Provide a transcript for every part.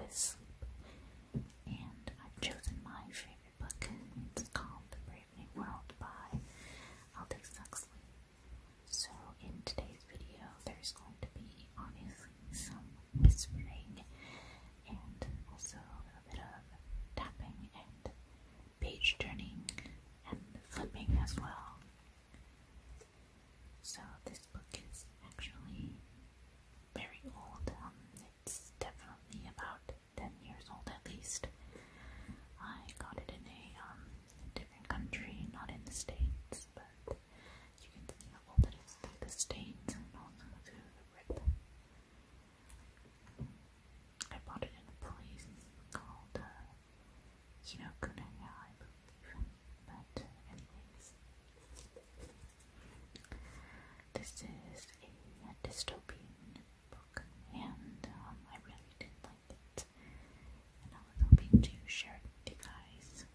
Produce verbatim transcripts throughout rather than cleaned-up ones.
with sleep. And I've chosen my favorite book. It's called The Brave New World by Aldous Huxley. So in today's video, there's going to be obviously some whispering and also a little bit of tapping and page turning and flipping as well. So this book is actually very old. Um, it's definitely about ten years old at least. I got it in a um, different country, not in the States, but you can see how old it is through the stains and also through the rip. I bought it in a place called uh, Kinokuniya, I believe. But anyways, this is a dystopian book, and um, I really did like it, and I was hoping to share it with you guys.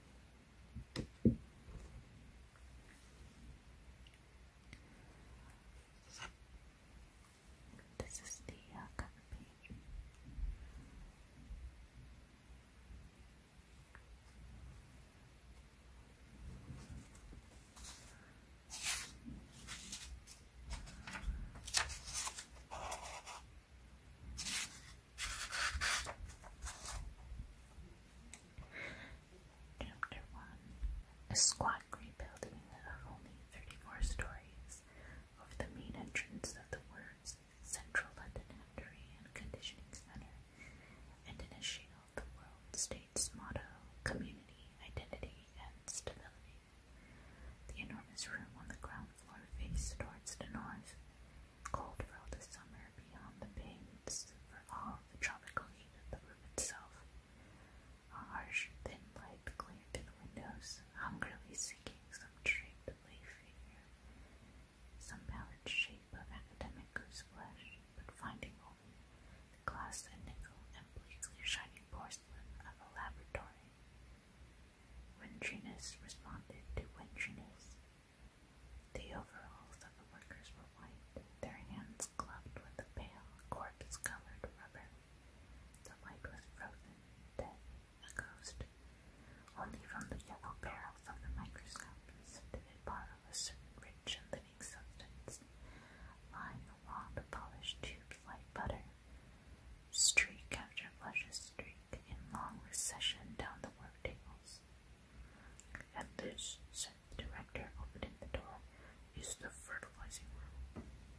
This is the uh, cover page. Chapter one. A squat grey building of only thirty-four stories over the main entrance of the words Central London Factory and Conditioning Centre, and in a shale of the world state's motto, community, identity, and stability. The enormous room on the ground floor faced towards the north, cold for all the summer beyond the panes, for all the tropical heat of the room itself. A harsh, thin light glared through the windows, hungrily seeking some draped lay figure, some pallid shape of academic goose flesh, but finding only the glass and nickel and bleakly shining porcelain of a laboratory. Wintriness responded to wintriness. The overalls of the workers were white, their hands gloved with a pale, corpse-colored rubber. The light was frozen, dead, a ghost. Only from the yellow barrels of the microscopes did it borrow a certain rich and living substance, lying along the polished tubes like butter, streak after luscious streak, in long recession down the work tables. And this, said the director, opening the door, is the fertilizing room.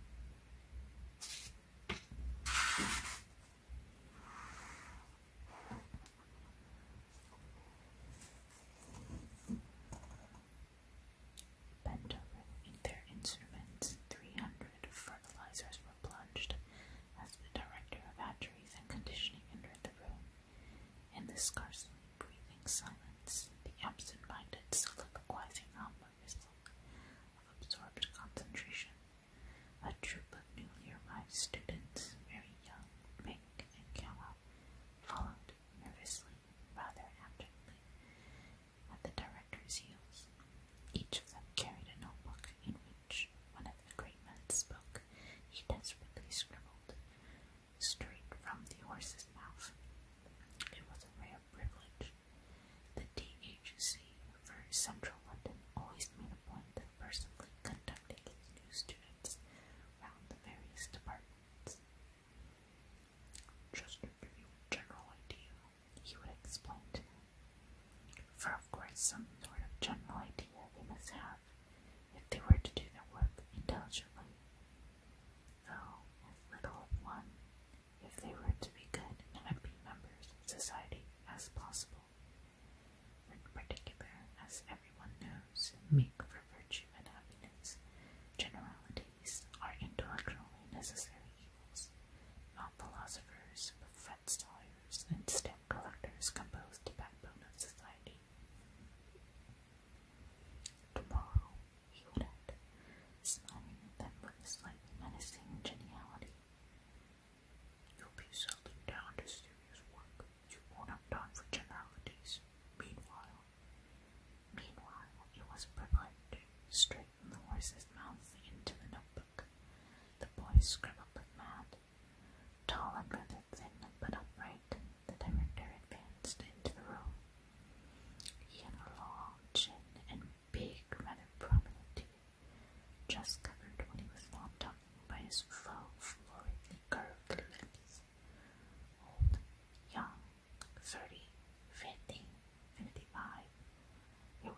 Bent over in their instruments, three hundred fertilizers were plunged as the director of hatcheries and conditioning entered the room. In the scarcely breathing silence, the absent-minded soliloquizing hum or whistle of absorbed concentration, a troop of newly arrived students, very young, pink, and callow, followed nervously, rather abjectly, at the director's heels. Each of them carried a notebook in which, whenever the great man spoke, he desperately scribbled, straight from the horse's mouth. It was a rare privilege. The D H C for Central London always made a point of personally conducting his new students round the various departments. Just to give you a general idea, he would explain to them. For of course some sort of general idea they must have if they were to do their work intelligently, though as little of one, if they were to be good and happy members of society as possible. In particular, as everyone knows, make for virtue and happiness, generalities are intellectually necessary evils. Not philosophers, but fence sawyers and stamp collectors compose the backbone of society.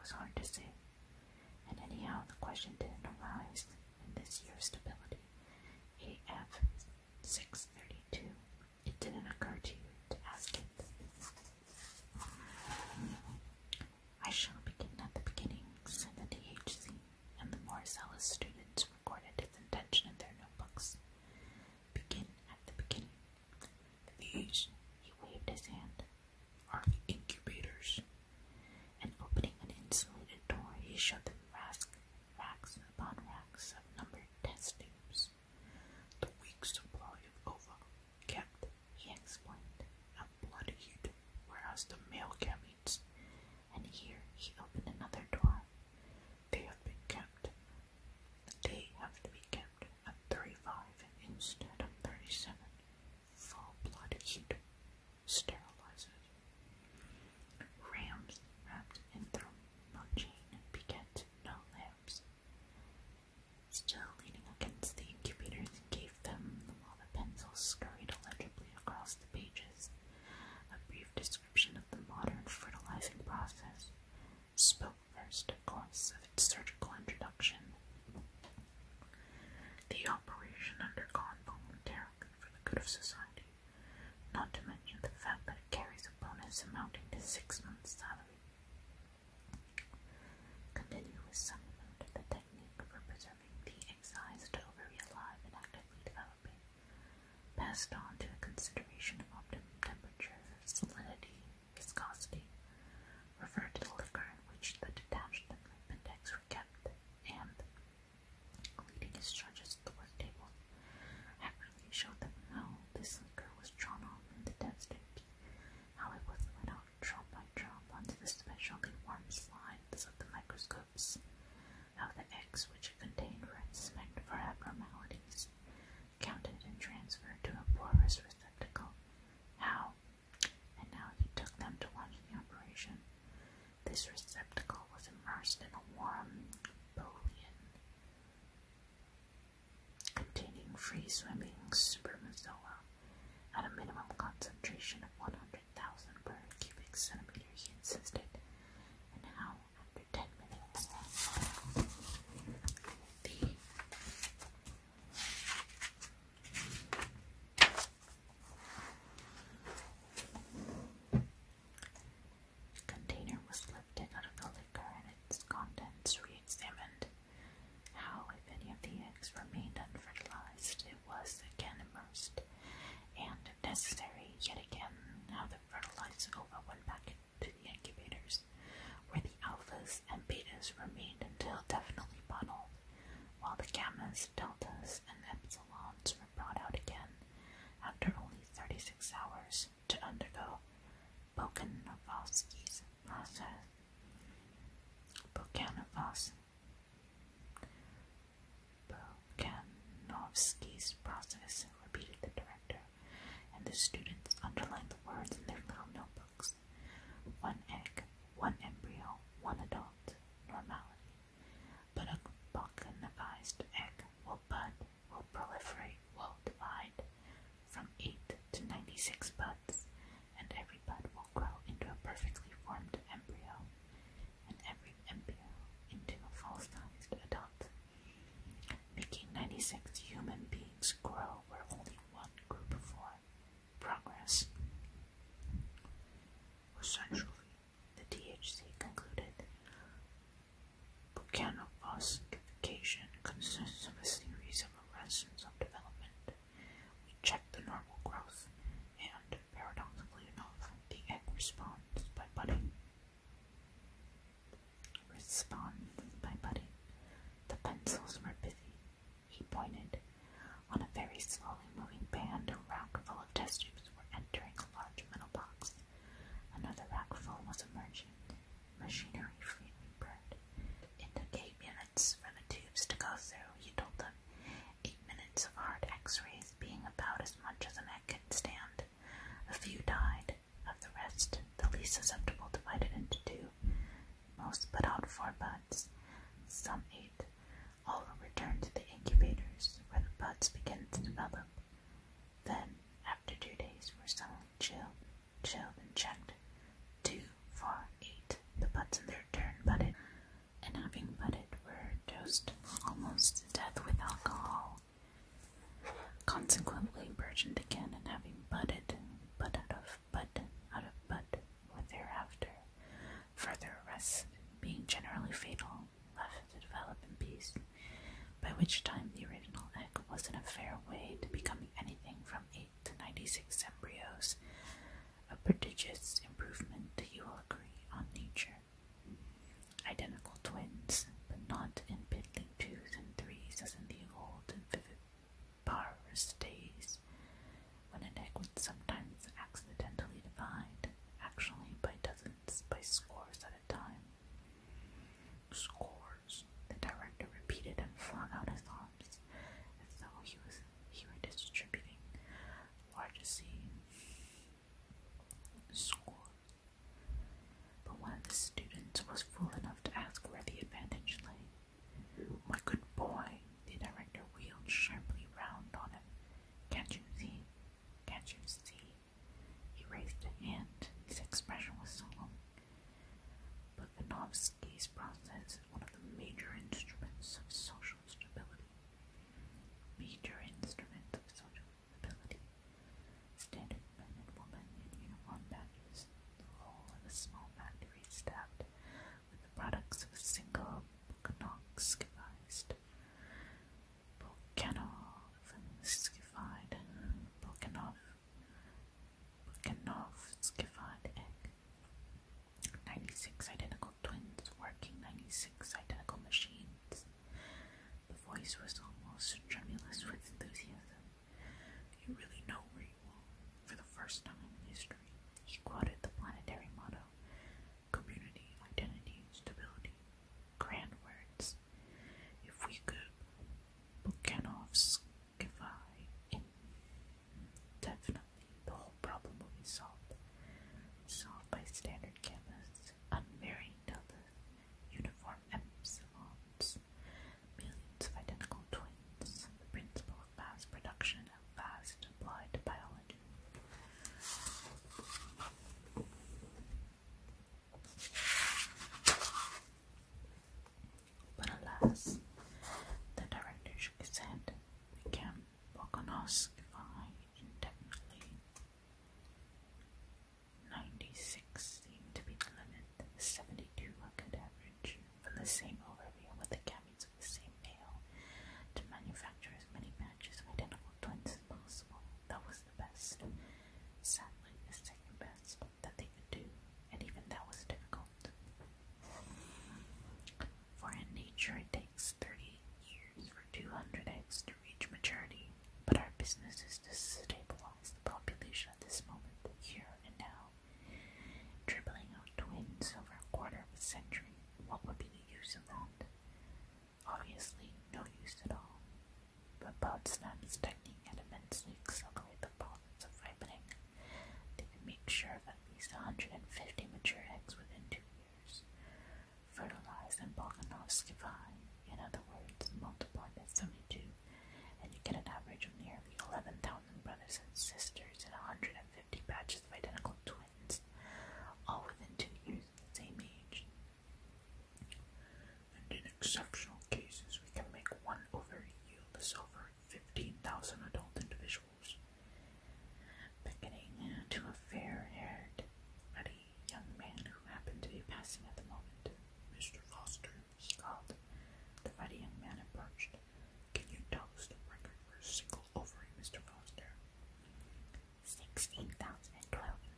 was hard to say. And anyhow, the question didn't arise in this year's stability. A F six thirty-two. It didn't occur to you to ask it. I shall begin at the beginning, said the D H C, and the more zealous students recorded its intention in their notebooks. Begin at the beginning. These, he waved his hand, are the incubators. And opening an insulated door, he showed them racks, racks upon racks of numbered test tubes. The weak supply of ova kept, he explained, at blood heat, whereas the male gametes. And here he opened another door. They have been kept. They have to be kept at thirty-five instead of thirty-seven. Full blood heat sterilizes. Rams wrapped in thermochain beget no lamps. Still leaning against the incubators, he gave them, while the pencils scurried illegibly across the pages, a brief description of the modern fertilizing process. Spoke first, of course, of its surgical introduction. The operation undergone voluntarily for the good of society, not to mention the fact that it carries a bonus amounting to six months' salary. Continue with some amount of the technique for preserving the excised ovary alive and actively developing, passed on to a consideration of optimum temperature, salinity, viscosity, referred to the liquor in which the detached and lipidex were kept, and, leading his judges to the work table, accurately showed them how this liquor was drawn off from the test tubes, how it was let out drop by drop onto the specially warm slides of the microscopes, how the eggs which it contained were inspected for abnormalities, counted and transferred to a porous receptacle, how, and now he took them to watch the operation. This receptacle was immersed in a warm bolian containing free-swimming spermatozoa at a minimum concentration of one hundred thousand per cubic centimeter, he insisted, and how, after ten minutes, the container was lifted out of the liquor and its contents re-examined, how, if any of the eggs remained unfertilized, it was again immersed, and, if necessary, yet again, how the fertilized ova went back into the incubators, where the alphas and betas remained until definitely bottled, while the gammas, deltas, and epsilons were brought out again after only thirty-six hours to undergo Bokanovsky's process. Bokanovs Bokanovsky's process, repeated the director, and the students underlined the words in their little notebooks. One egg, one embryo, one adult, normality. But a Bokanovized egg will bud, will proliferate, will divide from eight to ninety-six buds, and every bud will grow into a perfectly formed embryo, and every embryo into a full-sized adult, making ninety-six human beings grow where only one grew before. Progress. Essentially, the D H C concluded, Bokanovskification consists of a series of arrests of development. We check the normal growth, and, paradoxically enough, the egg responds by budding. Responds by budding. The pencils were busy. He pointed. On a very slowly moving band, a rack full of test tubes were entering a large metal box. Another rack full was emerging. Machinery fleetly burned. It took eight minutes for the tubes to go through, he told them. Eight minutes of hard x-rays being about as much as an egg can stand. A few died. Of the rest, the least susceptible divided into two. Most put out four buds. Some ate. All were returned to the incubators, where the buds began to develop. Then, after two days, were suddenly chilled, chilled and checked. Two, four, eight. The buds in their turn budded. imagined again and having budded, bud out of bud, out of bud, or thereafter, further arrest being generally fatal, left to develop in peace, by which time the original egg was in a fair way to becoming anything from eight to ninety-six embryos, a prodigious improvement, you will agree, on nature. Identical twins, but not in piddling twos and threes as in the old and viviparous days, when an egg would sometimes accidentally divide, actually by dozens, by scores at a time. Scores, the director repeated and flung out his arms, as though he was he were distributing largesse. Scores. But one of the students was fool enough to ask where the advantage lay. My good boy, the director wheeled sharply round on him. Can't you see? Can't you see? He raised a hand. His expression was solemn. But Vinovsky's process is one of the major instruments of social stability. Major instrument of social stability. Standard men and women in uniform badges, the whole of a small factory staffed with the products of a single Volkanovskified, Volkanovskified, Volkanov, Volkanovskified egg. ninety-six identical twins working ninety-six identical machines. The voice was almost tremulous with enthusiasm. You really know where you are. For the first time in history, he quoted the planetary motto: community, identity, stability. Grand words. If we could Volkanovskify it, definitely the whole problem will be solved. Solved by standard gammas, unvarying deltas, uniform epsilons, millions of identical twins, the principle of mass production and fast applied to biology. But alas, the director shook his head. We can't Volkanovskify indefinitely. ninety-six seemed to be the limit. seventy-two a good average. From the same overview with the gametes of the same male, to manufacture as many batches of identical twins as possible. That was the best. Sadly, the second best that they could do, and even that was difficult. For in nature it takes thirty years for two hundred eggs to reach maturity, but our business is to stabilize the population at this moment, here and now. Dribbling out twins over a quarter of a century, what would be the use of that? Obviously, no use at all. But Potsdam's technique had immensely accelerated the process of ripening. They could make sure of at least one hundred fifty mature eggs within two years. Fertilize and Volkanovskify, in other words, multiply by seventy-two, and you get an average of nearly eleven thousand brothers and sisters and one hundred fifty batches of identical twins, all within two years of the same age. And in exceptional cases, we can make one ovary yield as over fifteen thousand adult individuals. Beckoning to a fair-haired, ruddy young man who happened to be passing at the moment, Mister Foster, he called. The ruddy young man approached. Can you tell us the record for a single ovary, Mister Foster? Sixteen thousand and twelve in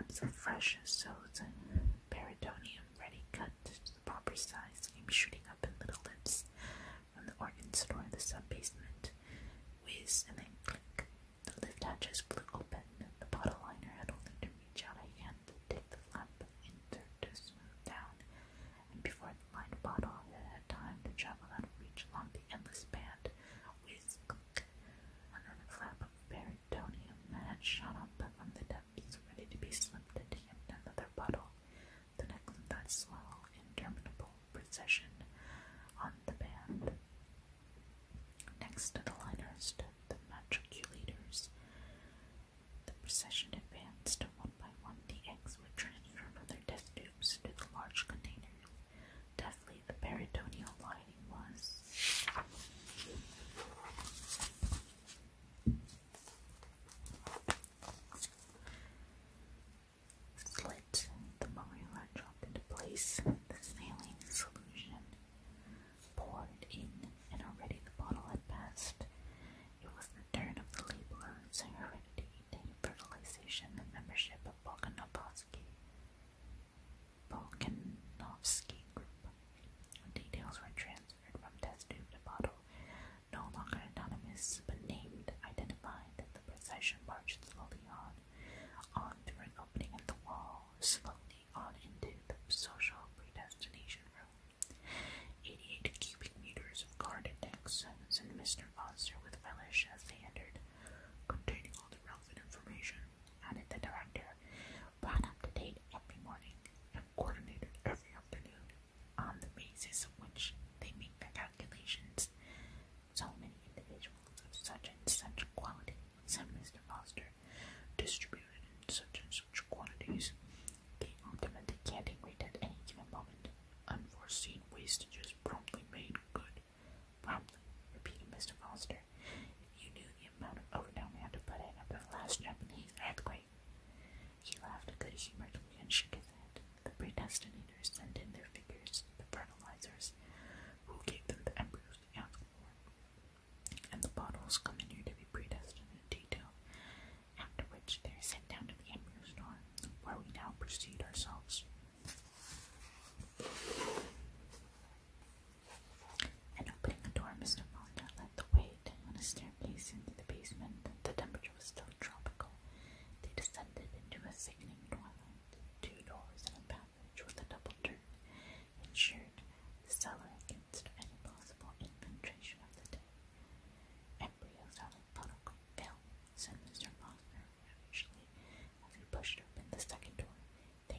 slabs of fresh sowed peritoneum ready cut to the proper size came shooting up in little lifts from the organ store in the sub-basement. Whiz and then click. The lift hatches flew open. The bottle liner had only to reach out a hand to take the flap insert to smooth down, and before the lined bottle had time to travel out of reach along the endless band, whiz, click, another flap of peritoneum had shot up from the depths, ready to be slipped into yet another bottle. The next of that swell, interminable procession on the band. Next to the liner stood the matriculators. The procession advanced one by one. The eggs were transferred from their test tubes to the large containers. Deftly the peritoneal lining was slit. The memorial had dropped into place. The saline solution poured in, and already the bottle had passed. It was the turn of the laborers, heredity, native fertilization, the membership of Volkanovsky. Volkanovsky Group. Details were transferred from test tube to bottle, no longer anonymous, but named, identified. The procession marched slowly on, on through an opening in the wall, slowly on into the social predestination room. Eighty-eight cubic meters of guarded decks, said Mister Foster with relish as they entered, containing all the relevant information, added the director, brought up to date every morning, and coordinated every afternoon, on the basis of which they make their calculations. So many individuals of such and such quality, said Mister Foster, distributed in such and such quantities, the ultimate decanting rate at any given moment, unforeseen wastages promptly made good. Promptly, repeated Mister Foster. If you knew the amount of overtime we had to put in after the last Japanese earthquake. He laughed good-humoredly and shook his head. The predestinators sent in their figures, the fertilizers, who gave them the embryos they asked for, and the bottles come in here to be predestined in detail, after which they are sent down to the embryo store, where we now proceed ourselves. And opening the door, Mister Fonda led the way down a staircase into the basement. The temperature was still tropical. They descended into a sickening twilight. Two doors and a passage with a double turn ensured the cellar against any possible infiltration of the day. Embryos are like particle film, said Mister Foster ravishingly as he pushed open the second door. They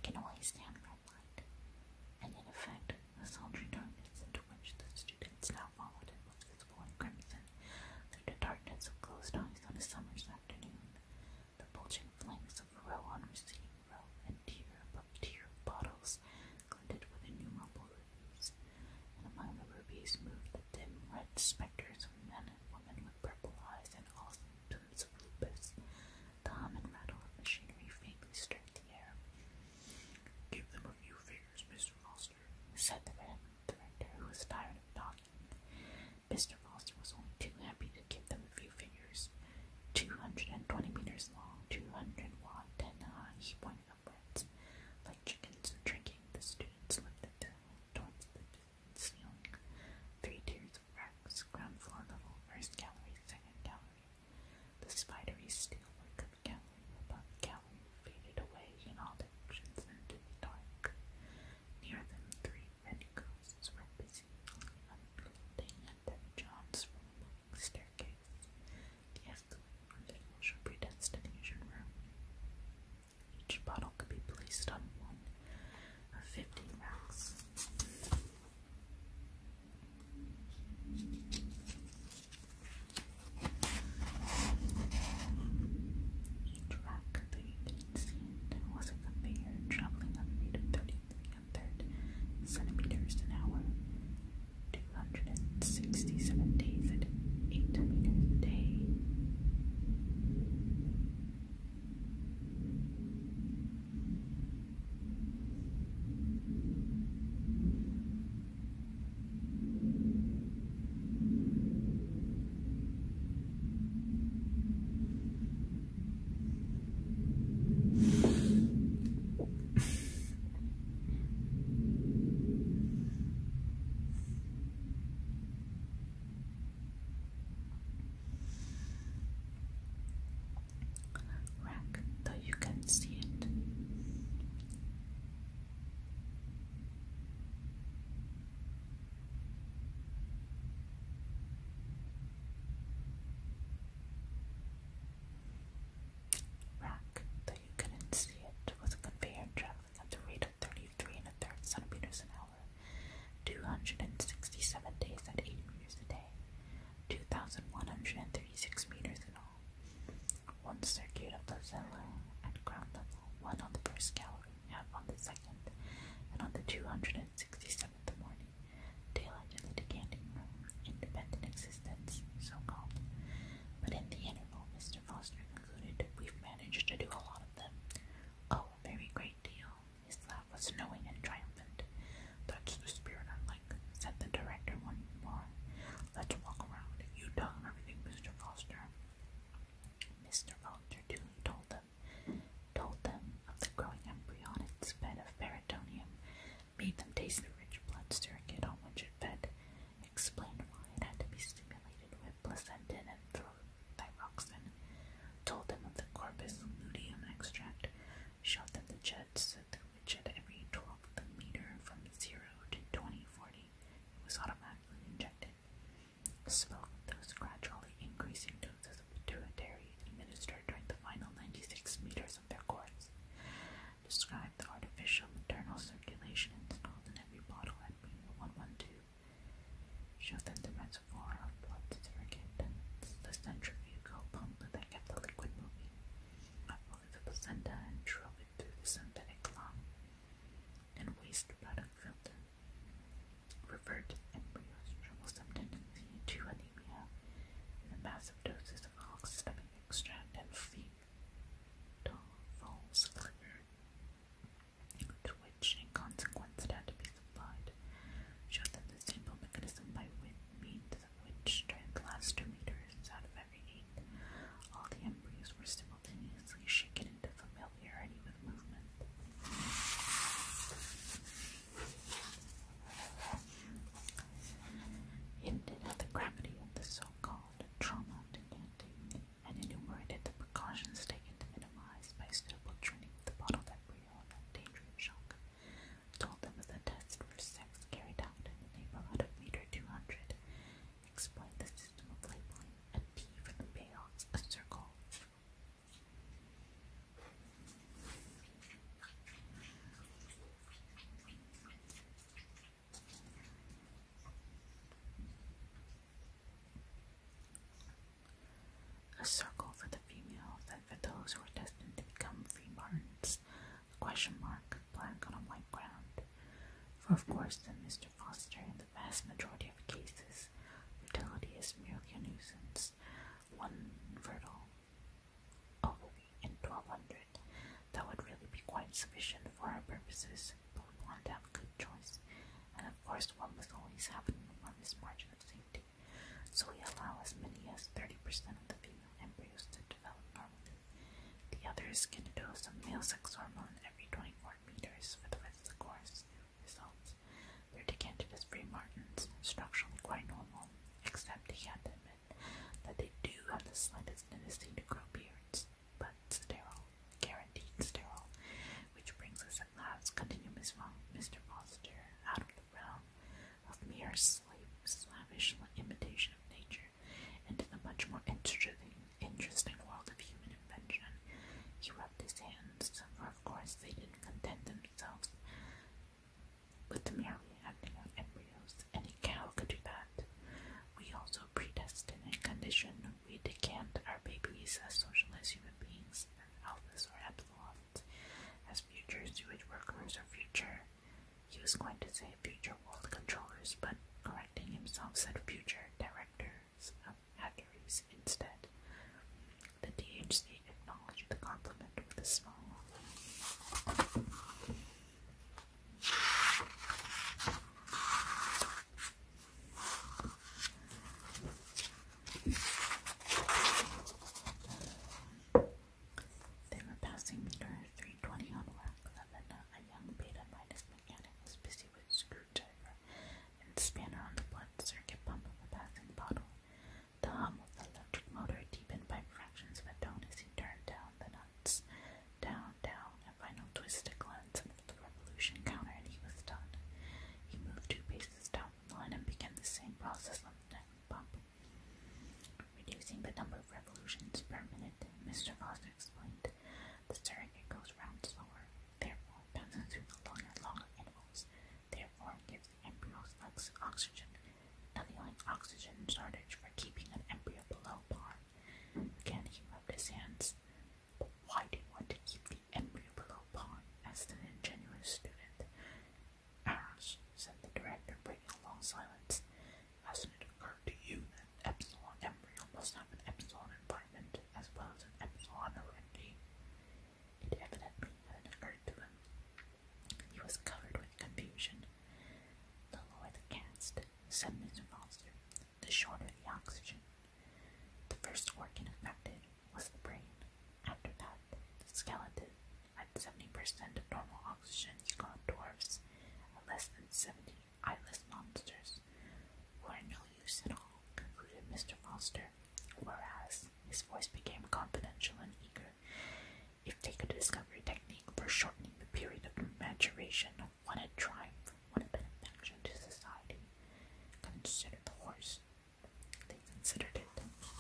For of course, said Mister Foster, in the vast majority of cases, fertility is merely a nuisance. One fertile ovary in twelve hundred, that would really be quite sufficient for our purposes, but we want to have a good choice, and of course one must always have an enormous margin of safety, so we allow as many as thirty percent of the female embryos to develop normally. The others get a dose of male sex hormone every twenty-four meters for the rest of the course. Results: they're decanted as free martins, structurally quite normal, except he had to admit that they do have the slightest tendency to grow beards, but sterile, guaranteed sterile, which brings us at last, continued Mister Foster, out of the realm of mere slave, slavish imitation of nature, into the much more interesting, interesting world of human invention. He rubbed his hands, for of course they didn't content themselves with merely acting out embryos. Any cow could do that. We also predestined and conditioned. We decant our babies as social as human beings, as alphas or epsilons, as future sewage workers or future, he was going to say future world controllers, but correcting himself said future directors of hatcheries instead. The D H C acknowledged the compliment with a smile. They were passing meter three twenty on rack eleven. A young beta minus mechanic was busy with screwdriver and spanner on the blood circuit pump of a passing bottle. The hum of the electric motor deepened by fractions of a tone as he turned down the nuts. Down, down, a final twisted glance of the revolution counter, and he was done. He moved two paces down the line and began the same process on the next pump, reducing the number of revolutions per minute. Mister Foster explained, the circuit goes round slower, therefore passes through the longer and longer intervals, therefore gives the embryos less oxygen, allowing oxygen shortage for keeping an embryo below par. Again he rubbed his hands. But why do you want to keep the embryo below par? Asked an ingenuous student. Ash, said the director, breaking a long silence. Hasn't it occurred to you that epsilon embryo must have an epsilon environment as well as an epsilon heredity? It evidently hadn't occurred to him. He was covered with confusion. The lower the cast, said Mister Foster, the shorter the oxygen. The first organ affected was the brain. After that, the skeleton. At seventy percent of normal oxygen, you got dwarfs. At less than seventy, eyeless monsters who are no use at all, concluded Mister Foster, whereas his voice became confidential and eager. If they could discover a technique for shortening the period of maturation, what a triumph, what a benefaction to society. Consider the horse. They considered it.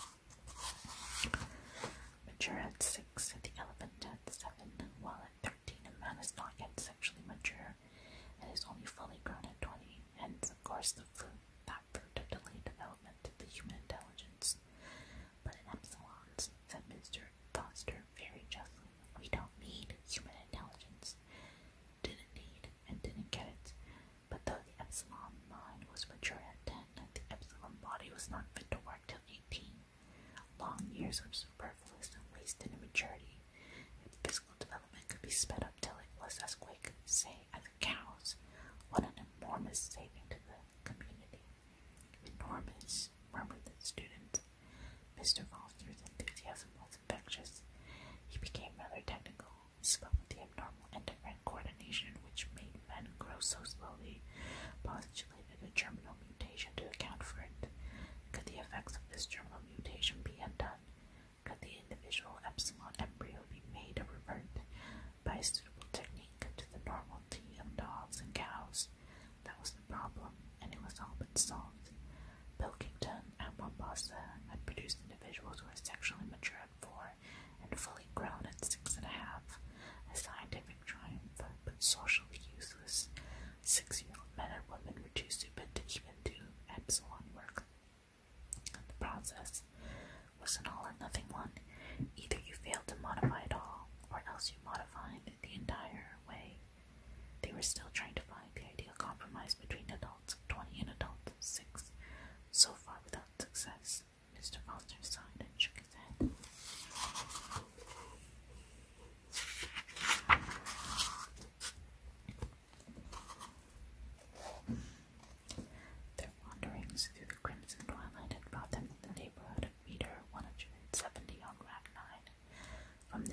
Mature at six, the elephant at seven, while at thirteen a man is not yet sexually mature and is only fully grown at twenty, hence of course the fruit, that fruit of delayed development, the human intelligence. But in epsilons, said Mister Foster very justly, we don't need human intelligence. Didn't need and didn't get it. But though the epsilon mind was mature at ten, the epsilon body was not fit to work till eighteen. Long years of superfluous and wasted immaturity. If physical development could be sped up till it was as quick, say, as a cow's, what an enormous saving to the community. Enormous, murmured the student. Mister Foster's enthusiasm was infectious. He became rather technical. He spoke with the abnormal endocrine coordination which made men grow so slowly, postulated a germinal mutation to account for it. Could the effects of this germinal mutation be undone? Could the individual epsilon embryo be made to revert by a suitable technique to the normality of dogs and cows? That was the problem, and it was all but solved. Pilkington and Mombasa had produced individuals who were sexually mature at four and fully grown at six and a half. A scientific triumph, but socially useless. Six-year-old men and women were too stupid to even do epsilon work. The process was an all or nothing one. Either you failed to modify it all, or else you modified the entire way. They were still trying to find the ideal compromise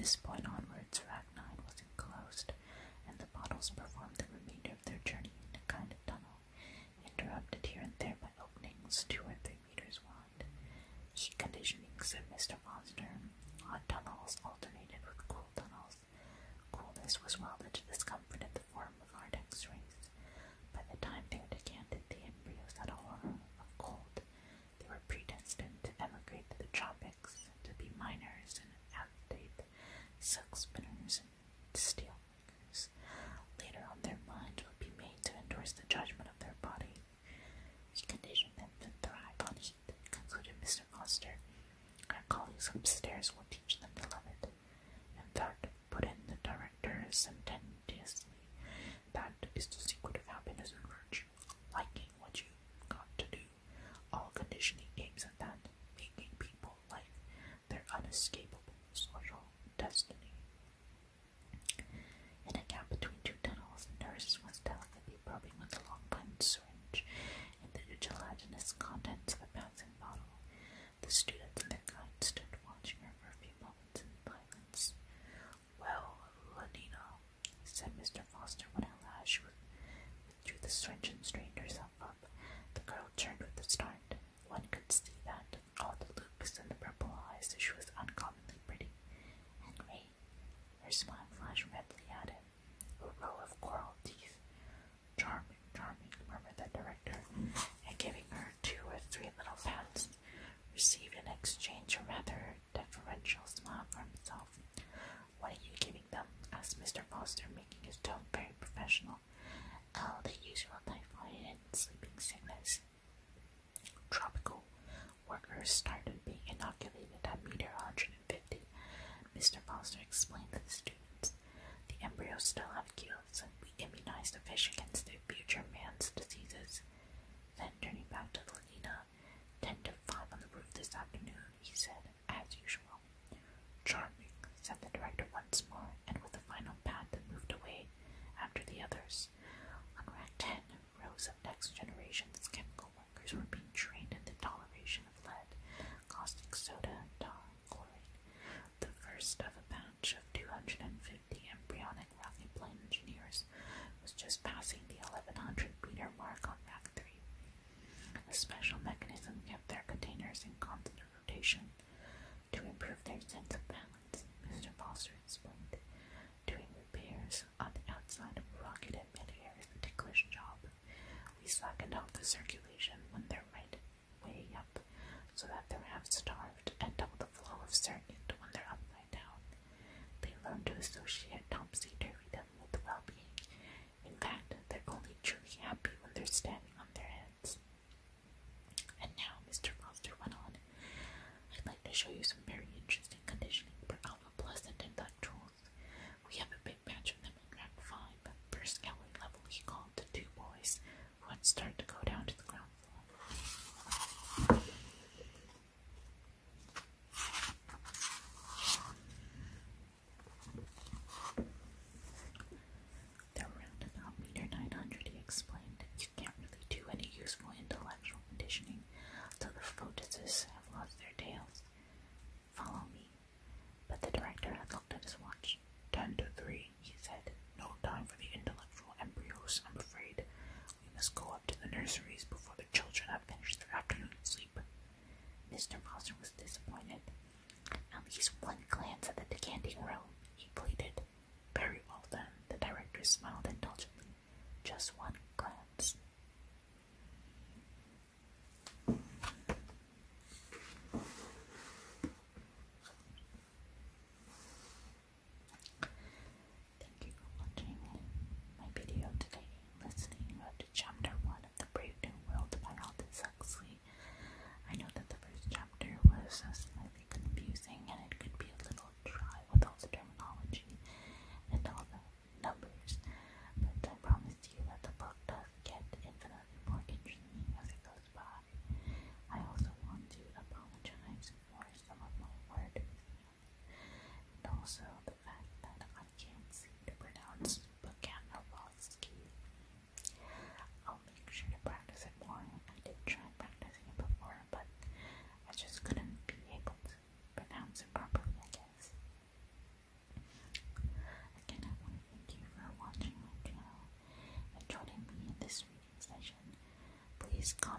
this point onwards, Rack nine was enclosed, and the bottles performed the remainder of their journey in a kind of tunnel, interrupted here and there by openings two or three meters wide. Heat conditioning, said Mister Foster. Hot tunnels alternated with cool tunnels. Coolness was welded to discomfort in the form of hard X-rays. By the time they were decanted, the embryos had a horror of cold. They were predestined to emigrate to the tropics, to be miners and acetate, silk spinners and steel workers. Later on, their minds would be made to endorse the judgment of their body. He conditioned them to thrive on heat, concluded Mister Foster. Our colleagues upstairs will teach them to love it. In fact, put in the director sententiously, that is the secret of happiness and virtue. Liking what you've got to do. All conditioning aims at that, making people like their unescapable social destiny. In a gap between two tunnels, the nurse was delicately probing with a long-point syringe into the gelatinous contents of a passing bottle. The students and their guide stood watching her for a few moments in silence. "Well, Lenina," said Mister Foster when at last she withdrew the syringe and straightened herself up. The girl turned with a start. One could see that, all the loops in the purple eyes, that she was uncommonly pretty. "Henry," her smile flashed redly at him. A row of coral teeth. "Charming, charming," murmured the director, and giving her two or three little pats, received in exchange a rather deferential smile for himself. "What are you giving them?" asked Mister Foster, making his tone very professional. "Oh, the usual typhoid and sleeping sickness. Tropical workers started being inoculated at meter one hundred fifty. Mister Foster explained to the students. "The embryos still have gills, and we immunize the fish against their future man's diseases." Then, turning back to Lenina, ten to five on the roof this afternoon," he said, as usual. "Charming," said the director once more, and with a final pat that moved away after the others. On rack ten, rows of next generation's chemical workers were being trained in the toleration of lead, caustic soda, tar, chlorine. The first of a batch of two hundred fifty embryonic rocket plane engineers was just passing the eleven hundred meter mark on rack three. A special mechanism kept their containers in constant rotation to improve their sense of balance, Mister Foster explained. Doing repairs on the outside of a rocket in mid-air is a ticklish job. We slackened off the circulation when they're right way up, so that they're half starved, and double the flow of circuit when they're upside down. They learn to associate topsy-turvydom with well-being. In fact, they're only truly happy when they're standing on their heads. And now, Mister Foster went on, "I'd like to show you some very interesting conditioning for alpha plus and intellectuals. We have a big batch of them in rack five. First gallery level, he called the two boys who had started to go down to the ground floor. They're around about meter nine hundred, he explained. You can't really do any useful intellectual conditioning till the photicists have lost their tails. Follow me." But the director had looked at his watch. Ten to three, he said. "No time for the intellectual embryos, I'm afraid. We must go up to the nurseries before the children have finished their afternoon sleep." Mister Foster was disappointed. "At least one glance at the decanting room," he pleaded. "Very well then," the director smiled indulgently. "Just one glance." Thank you for watching my video today, listening to chapter one of The Brave New World by Aldous Huxley. I know that the first chapter was uh, slightly confusing, and it could be a little dry with all the terminology and all the numbers, but I promise you that the book Please come